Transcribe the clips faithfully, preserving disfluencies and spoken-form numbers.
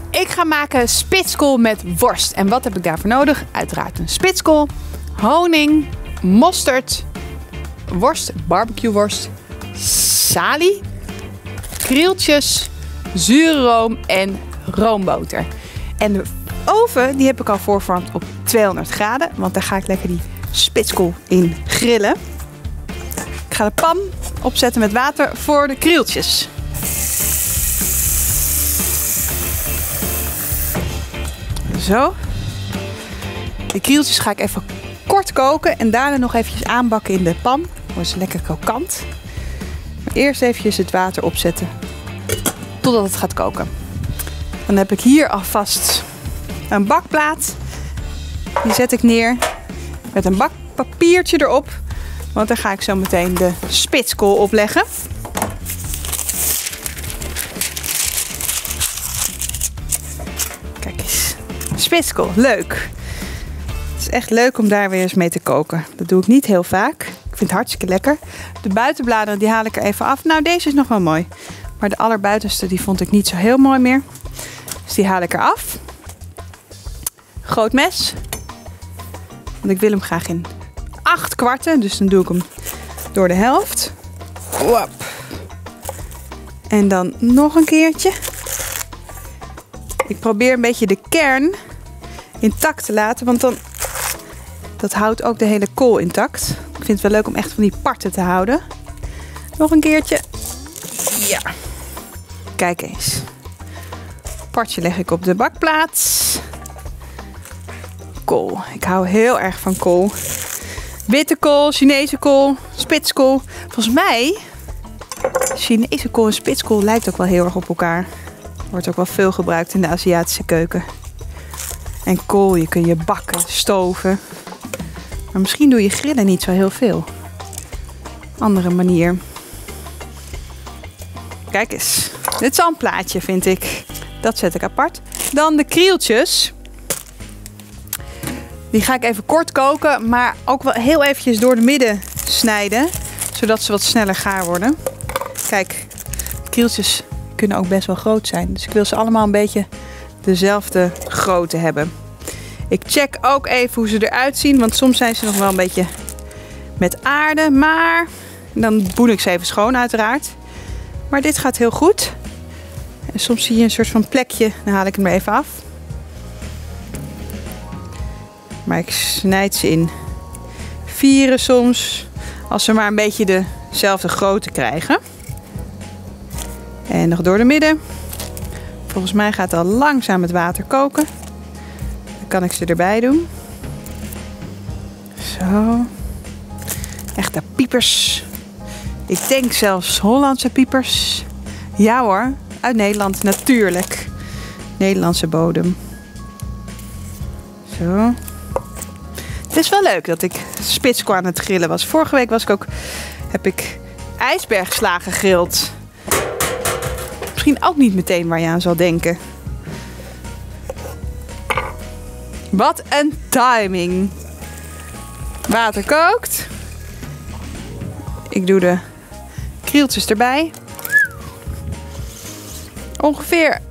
Ik ga maken spitskool met worst. En wat heb ik daarvoor nodig? Uiteraard een spitskool, honing, mosterd, worst, barbecue worst, salie, krieltjes, zure room en roomboter. En de oven die heb ik al voorverwarmd op tweehonderd graden, want daar ga ik lekker die spitskool in grillen. Ik ga de pan opzetten met water voor de krieltjes. Zo. De krieltjes ga ik even kort koken en daarna nog eventjes aanbakken in de pan. Dan worden ze lekker krokant. Maar eerst eventjes het water opzetten totdat het gaat koken. Dan heb ik hier alvast een bakplaat. Die zet ik neer met een bakpapiertje erop. Want daar ga ik zo meteen de spitskool op leggen. Kijk eens. Spitskool, leuk. Het is echt leuk om daar weer eens mee te koken. Dat doe ik niet heel vaak. Ik vind het hartstikke lekker. De buitenbladeren die haal ik er even af. Nou, deze is nog wel mooi. Maar de allerbuitenste die vond ik niet zo heel mooi meer. Dus die haal ik eraf. Groot mes. Want ik wil hem graag in acht kwarten. Dus dan doe ik hem door de helft. Wap. En dan nog een keertje. Ik probeer een beetje de kern intact te laten. Want dan dat houdt ook de hele kool intact. Ik vind het wel leuk om echt van die parten te houden. Nog een keertje. Ja. Kijk eens. Partje leg ik op de bakplaat. Kool. Ik hou heel erg van kool. Witte kool, Chinese kool, spitskool. Volgens mij, Chinese kool en spitskool lijkt ook wel heel erg op elkaar. Wordt ook wel veel gebruikt in de Aziatische keuken. En kool, je kun je bakken, stoven. Maar misschien doe je grillen niet zo heel veel. Andere manier. Kijk eens. Dit is al een plaatje, vind ik. Dat zet ik apart. Dan de krieltjes. Die ga ik even kort koken, maar ook wel heel eventjes door de midden snijden. Zodat ze wat sneller gaar worden. Kijk, de krieltjes kunnen ook best wel groot zijn. Dus ik wil ze allemaal een beetje dezelfde grootte hebben. Ik check ook even hoe ze eruit zien, want soms zijn ze nog wel een beetje met aarde. Maar dan boen ik ze even schoon uiteraard. Maar dit gaat heel goed. En soms zie je een soort van plekje, dan haal ik hem er even af. Maar ik snijd ze in vieren soms, als ze maar een beetje dezelfde grootte krijgen. En nog door de midden. Volgens mij gaat al langzaam het water koken. Dan kan ik ze erbij doen. Zo. Echte piepers. Ik denk zelfs Hollandse piepers. Ja hoor, uit Nederland natuurlijk. Nederlandse bodem. Zo. Het is wel leuk dat ik spitskool aan het grillen was. Vorige week was ik ook, heb ik ijsbergsla gegrild. Misschien ook niet meteen waar je aan zal denken. Wat een timing. Water kookt. Ik doe de krieltjes erbij. Ongeveer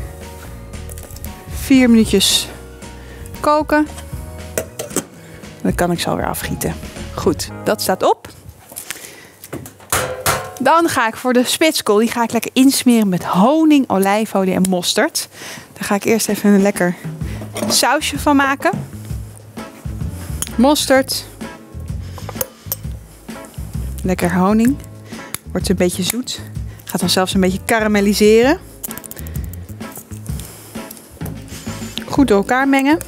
vier minuutjes koken. Dan kan ik ze alweer afgieten. Goed, dat staat op. Dan ga ik voor de spitskool, die ga ik lekker insmeren met honing, olijfolie en mosterd. Daar ga ik eerst even een lekker sausje van maken. Mosterd. Lekker honing. Wordt een beetje zoet. Gaat dan zelfs een beetje karamelliseren. Goed door elkaar mengen.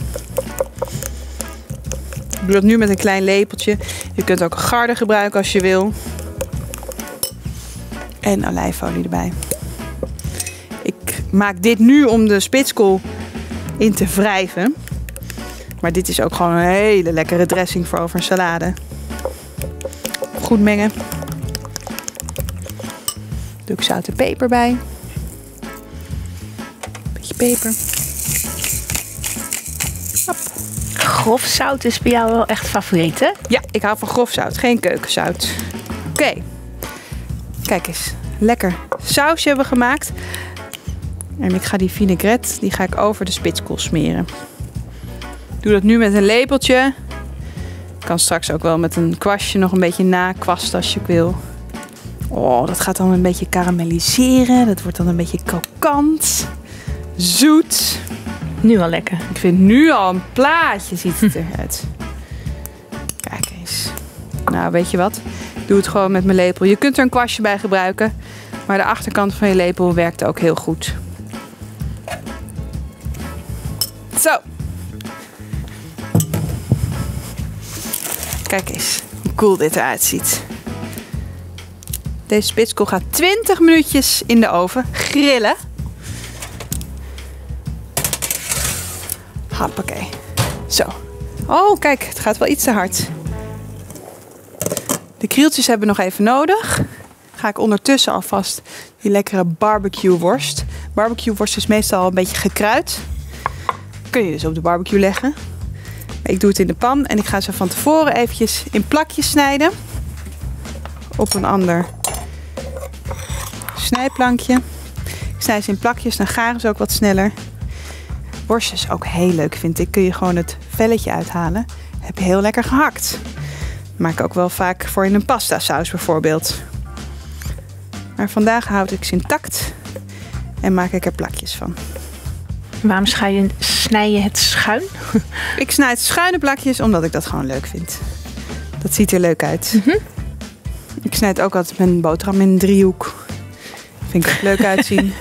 Ik doe dat nu met een klein lepeltje. Je kunt ook een garde gebruiken als je wil. En olijfolie erbij. Ik maak dit nu om de spitskool in te wrijven. Maar dit is ook gewoon een hele lekkere dressing voor over een salade. Goed mengen. Doe ik zout en peper bij. Beetje peper. Hop. Grof zout is bij jou wel echt favoriet, hè? Ja, ik hou van grof zout, geen keukenzout. Oké. Okay. Kijk eens. Lekker sausje hebben we gemaakt. En ik ga die vinaigrette, die ga ik over de spitskool smeren. Ik doe dat nu met een lepeltje. Ik kan straks ook wel met een kwastje nog een beetje nakwasten als je wil. Oh, dat gaat dan een beetje karamelliseren. Dat wordt dan een beetje krokant. Zoet. Nu al lekker. Ik vind nu al een plaatje ziet het eruit. Kijk eens. Nou, weet je wat? Ik doe het gewoon met mijn lepel. Je kunt er een kwastje bij gebruiken. Maar de achterkant van je lepel werkt ook heel goed. Zo. Kijk eens hoe cool dit eruit ziet. Deze spitskool gaat twintig minuutjes in de oven grillen. Hoppakee. Zo. Oh, kijk, het gaat wel iets te hard. De krieltjes hebben nog even nodig. Ga ik ondertussen alvast die lekkere barbecue worst. Barbecue worst is meestal een beetje gekruid. Kun je dus op de barbecue leggen. Ik doe het in de pan en ik ga ze van tevoren eventjes in plakjes snijden. Op een ander snijplankje. Ik snij ze in plakjes, dan garen ze ook wat sneller. Worst is ook heel leuk, vind ik. Kun je gewoon het velletje uithalen. Heb je heel lekker gehakt. Maak ik ook wel vaak voor in een pasta saus bijvoorbeeld. Maar vandaag houd ik ze intact en maak ik er plakjes van. Waarom snij je, snij je het schuin? Ik snijd schuine plakjes omdat ik dat gewoon leuk vind. Dat ziet er leuk uit. Mm-hmm. Ik snijd ook altijd mijn boterham in een driehoek. Vind ik er leuk uitzien.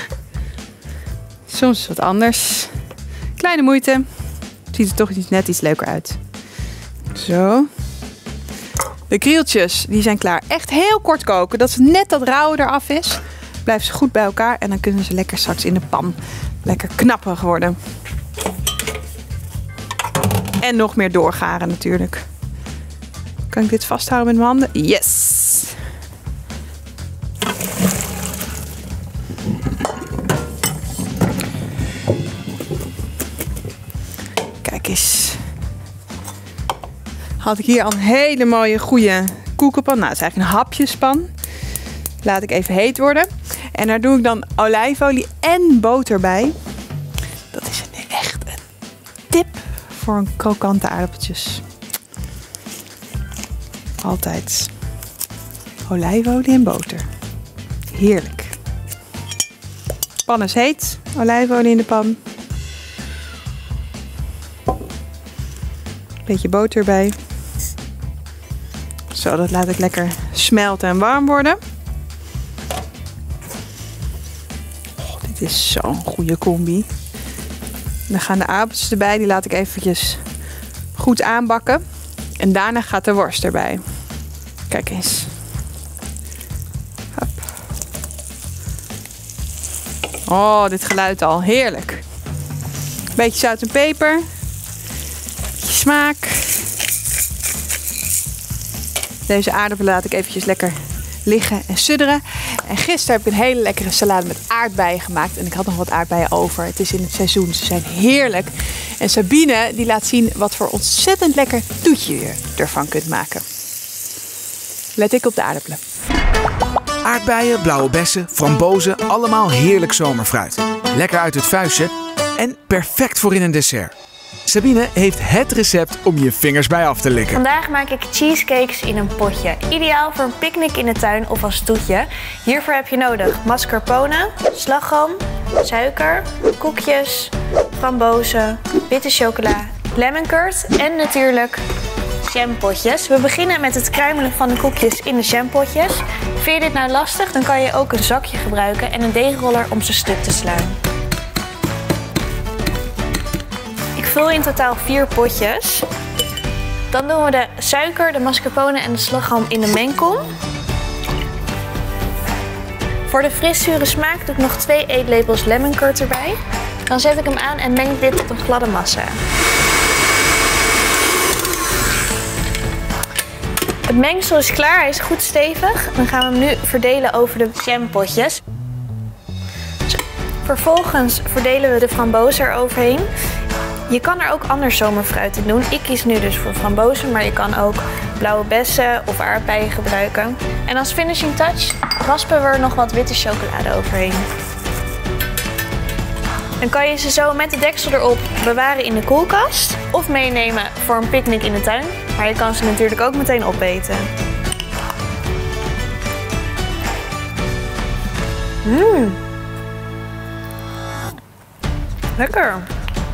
Soms is het wat anders. Kleine moeite. Ziet er toch net iets leuker uit. Zo. De krieltjes die zijn klaar. Echt heel kort koken. Dat net dat rauwe eraf is. Blijven ze goed bij elkaar. En dan kunnen ze lekker straks in de pan lekker knappig worden. En nog meer doorgaren natuurlijk. Kan ik dit vasthouden met mijn handen? Yes! Kijk eens. Had ik hier al een hele mooie goede koekenpan. Nou, het is eigenlijk een hapjespan. Laat ik even heet worden. En daar doe ik dan olijfolie en boter bij. Dat is een, echt een tip voor een krokante aardappeltjes. Altijd olijfolie en boter. Heerlijk. Pan is heet. Olijfolie in de pan. Beetje boter bij. Zo, dat laat ik lekker smelten en warm worden. Oh, dit is zo'n goede combi. Dan gaan de aardappeltjes erbij. Die laat ik eventjes goed aanbakken. En daarna gaat de worst erbij. Kijk eens. Hop. Oh, dit geluid al. Heerlijk. Beetje zout en peper. Beetje smaak. Deze aardappelen laat ik eventjes lekker liggen en sudderen. En gisteren heb ik een hele lekkere salade met aardbeien gemaakt. En ik had nog wat aardbeien over. Het is in het seizoen. Ze zijn heerlijk. En Sabine die laat zien wat voor ontzettend lekker toetje je ervan kunt maken. Let ik op de aardappelen. Aardbeien, blauwe bessen, frambozen, allemaal heerlijk zomerfruit. Lekker uit het vuistje en perfect voor in een dessert. Sabine heeft het recept om je vingers bij af te likken. Vandaag maak ik cheesecakes in een potje. Ideaal voor een picknick in de tuin of als toetje. Hiervoor heb je nodig mascarpone, slagroom, suiker, koekjes, frambozen, witte chocola, lemon curd en natuurlijk jampotjes. We beginnen met het kruimelen van de koekjes in de jampotjes. Vind je dit nou lastig? Dan kan je ook een zakje gebruiken en een deegroller om ze stuk te slaan. Ik vul in totaal vier potjes. Dan doen we de suiker, de mascarpone en de slagroom in de mengkom. Voor de friszure smaak doe ik nog twee eetlepels lemon curd erbij. Dan zet ik hem aan en meng dit tot een gladde massa. Het mengsel is klaar, hij is goed stevig. Dan gaan we hem nu verdelen over de jampotjes. Vervolgens verdelen we de frambozen eroverheen. Je kan er ook ander zomerfruit in doen. Ik kies nu dus voor frambozen, maar je kan ook blauwe bessen of aardbeien gebruiken. En als finishing touch raspen we er nog wat witte chocolade overheen. Dan kan je ze zo met de deksel erop bewaren in de koelkast of meenemen voor een picknick in de tuin. Maar je kan ze natuurlijk ook meteen opeten. Mmm. Lekker.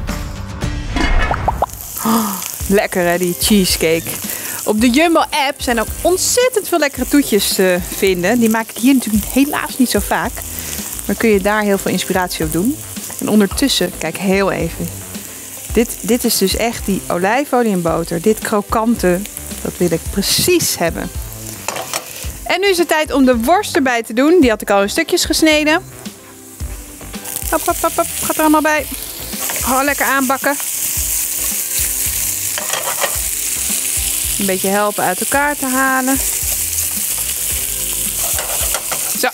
Oh, lekker hè, die cheesecake. Op de Jumbo-app zijn ook ontzettend veel lekkere toetjes te vinden. Die maak ik hier natuurlijk helaas niet zo vaak. Maar kun je daar heel veel inspiratie op doen. En ondertussen, kijk heel even. Dit, dit is dus echt die olijfolie en boter. Dit krokante, dat wil ik precies hebben. En nu is het tijd om de worst erbij te doen. Die had ik al in stukjes gesneden. Hop, hop, hop, hop. Gaat er allemaal bij. Gewoon lekker aanbakken. Een beetje helpen uit elkaar te halen. Zo.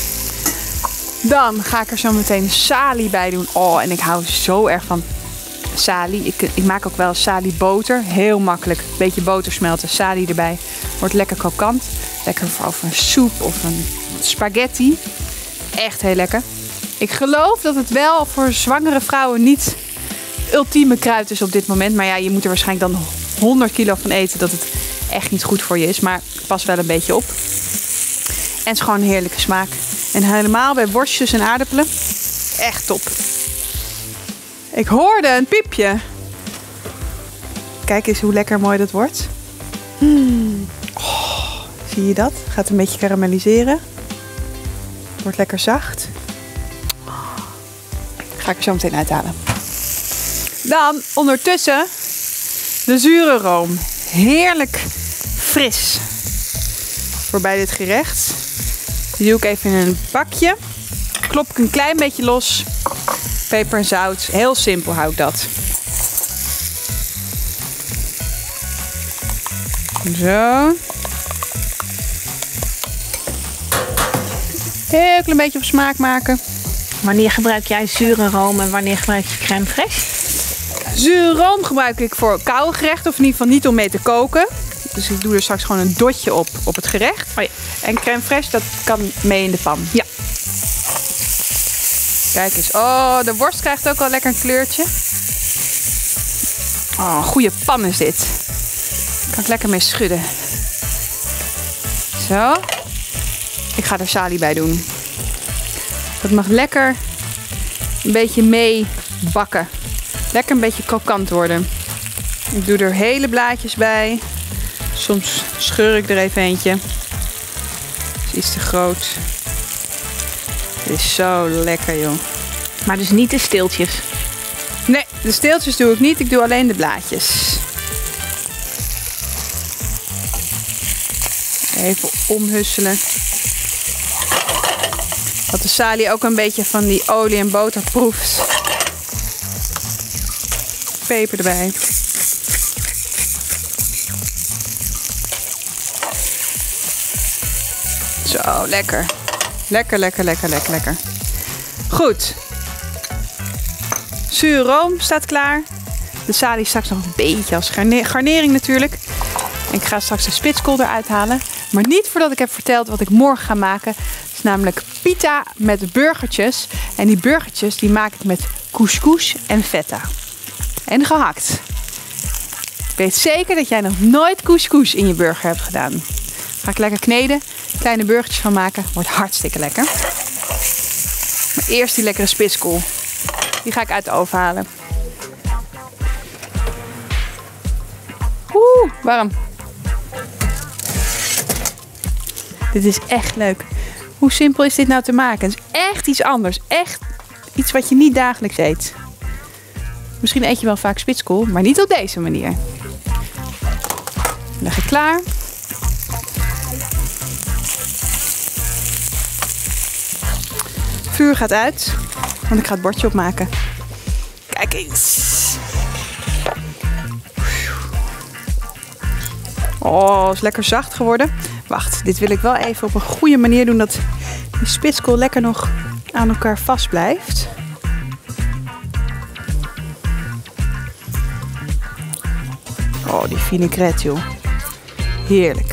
Dan ga ik er zo meteen salie bij doen. Oh, en ik hou zo erg van salie. Ik, ik maak ook wel salie boter. Heel makkelijk. Beetje boter smelten, salie erbij. Wordt lekker krokant. Lekker voor een soep of een spaghetti. Echt heel lekker. Ik geloof dat het wel voor zwangere vrouwen niet ultieme kruid is op dit moment. Maar ja, je moet er waarschijnlijk dan honderd kilo van eten. Dat het echt niet goed voor je is. Maar pas wel een beetje op. En het is gewoon een heerlijke smaak. En helemaal bij worstjes en aardappelen. Echt top. Ik hoorde een piepje. Kijk eens hoe lekker mooi dat wordt. Mm. Oh, zie je dat? Gaat een beetje karamelliseren. Wordt lekker zacht. Ga ik er zo meteen uithalen. Dan ondertussen de zure room. Heerlijk fris. Voor bij dit gerecht. Die doe ik even in een bakje. Klop ik een klein beetje los. Peper en zout. Heel simpel hou ik dat. Zo. Heel klein beetje op smaak maken. Wanneer gebruik jij zure room en wanneer gebruik je crème fraîche? Zure room gebruik ik voor koude gerechten. Of in ieder geval niet om mee te koken. Dus ik doe er straks gewoon een dotje op op het gerecht. Oh ja. En crème fraîche, dat kan mee in de pan. Ja. Kijk eens. Oh, de worst krijgt ook al lekker een kleurtje. Oh, een goede pan is dit. Daar kan ik lekker mee schudden. Zo. Ik ga er salie bij doen. Dat mag lekker een beetje mee bakken. Lekker een beetje krokant worden. Ik doe er hele blaadjes bij. Soms scheur ik er even eentje. Dat is iets te groot. Het is zo lekker, joh. Maar dus niet de steeltjes. Nee, de steeltjes doe ik niet. Ik doe alleen de blaadjes. Even omhusselen. Dat de salie ook een beetje van die olie en boter proeft. Peper erbij. Zo, lekker. Lekker, lekker, lekker, lekker, lekker. Goed. Zure room staat klaar. De salie straks nog een beetje als garne garnering natuurlijk. En ik ga straks de spitskool eruit halen. Maar niet voordat ik heb verteld wat ik morgen ga maken. Het is namelijk pita met burgertjes. En die burgertjes die maak ik met couscous en feta. En gehakt. Ik weet zeker dat jij nog nooit couscous in je burger hebt gedaan. Ga ik lekker kneden. Kleine burgertjes van maken. Wordt hartstikke lekker. Maar eerst die lekkere spitskool. Die ga ik uit de oven halen. Oeh, warm. Dit is echt leuk. Hoe simpel is dit nou te maken? Het is echt iets anders. Echt iets wat je niet dagelijks eet. Misschien eet je wel vaak spitskool, maar niet op deze manier. Leg ik klaar. Vuur gaat uit, want ik ga het bordje opmaken. Kijk eens. Oh, is lekker zacht geworden. Wacht, dit wil ik wel even op een goede manier doen, dat die spitskool lekker nog aan elkaar vast blijft. Oh, die vinaigrette, joh. Heerlijk.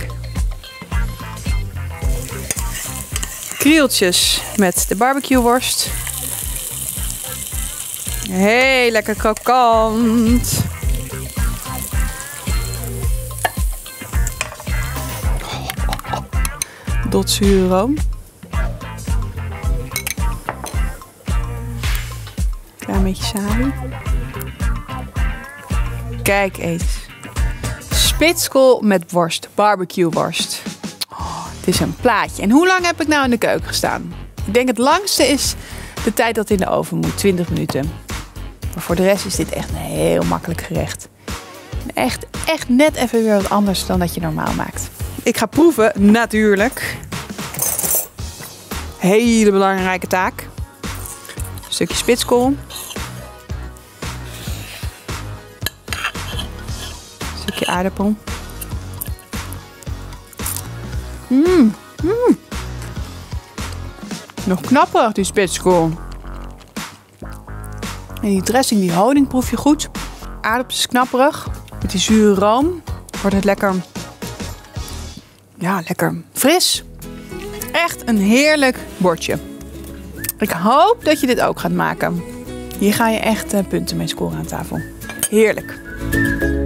Krieltjes met de barbecueworst. Heel lekker krokant. Dot zure room. Klein beetje salie. Kijk eens. Spitskool met worst. Barbecue worst. Oh, het is een plaatje. En hoe lang heb ik nou in de keuken gestaan? Ik denk het langste is de tijd dat het in de oven moet. twintig minuten. Maar voor de rest is dit echt een heel makkelijk gerecht. Echt, echt net even weer wat anders dan dat je normaal maakt. Ik ga proeven, natuurlijk. Hele belangrijke taak. Een stukje spitskool. Een stukje aardappel. Mmm, mmm. Nog knapperig die spitskool. En die dressing, die honing proef je goed. Aardappels is knapperig. Met die zure room wordt het lekker, ja, lekker fris. Echt een heerlijk bordje. Ik hoop dat je dit ook gaat maken. Hier ga je echt punten mee scoren aan tafel. Heerlijk.